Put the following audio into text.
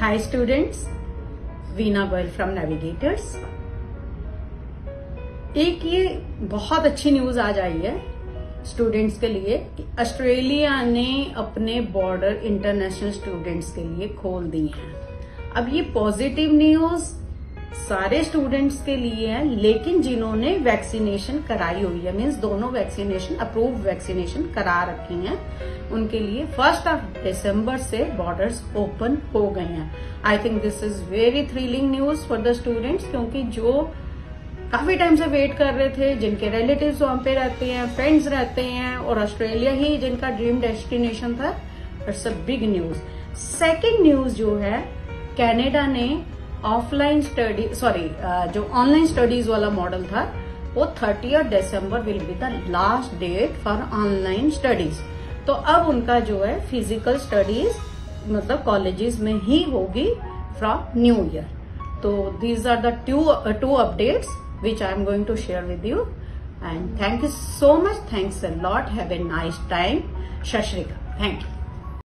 Hi students, Veena Goyal from Navigators. एक ये बहुत अच्छी न्यूज आज आई है स्टूडेंट्स के लिए कि ऑस्ट्रेलिया ने अपने बॉर्डर इंटरनेशनल स्टूडेंट्स के लिए खोल दिए हैं। अब ये पॉजिटिव न्यूज सारे स्टूडेंट्स के लिए है, लेकिन जिन्होंने वैक्सीनेशन कराई हुई है, मीन्स दोनों वैक्सीनेशन अप्रूव वैक्सीनेशन करा रखी हैं, उनके लिए 1 दिसंबर से बॉर्डर्स ओपन हो गए हैं। I think this is very thrilling news for the students, क्योंकि जो काफी टाइम से वेट कर रहे थे, जिनके रिलेटिव्स वहां पे रहते हैं, फ्रेंड्स रहते हैं और ऑस्ट्रेलिया ही जिनका ड्रीम डेस्टिनेशन था, it's a big news. Second news जो है, कनाडा ने ऑफलाइन स्टडी जो ऑनलाइन स्टडीज वाला मॉडल था, वो 30 December will be the last date for online studies. तो अब उनका जो है फिजिकल स्टडीज मतलब कॉलेजेस में ही होगी फ्रॉम न्यू ईयर। तो these are the two updates which I am going to share with you, and thank you so much. Thanks a lot. Have a nice time. Shat Shri Akal. Thank you.